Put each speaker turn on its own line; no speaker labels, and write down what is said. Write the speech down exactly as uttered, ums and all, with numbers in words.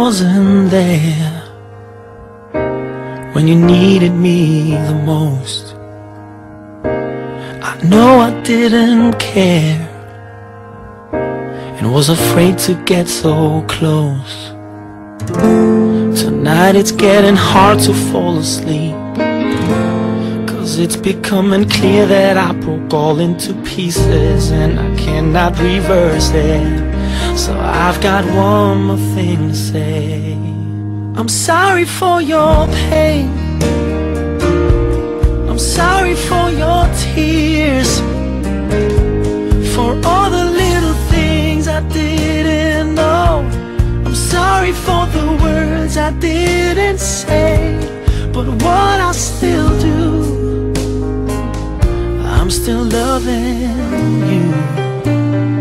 wasn't there when you needed me the most. I know I didn't care and was afraid to get so close. Tonight it's getting hard to fall asleep, 'cause it's becoming clear that I broke all into pieces and I cannot reverse it. So I've got one more thing to say. I'm sorry for your pain, I'm sorry for your tears, for all the little things I didn't know. I'm sorry for the words I didn't say, but what I still do, I'm still loving you.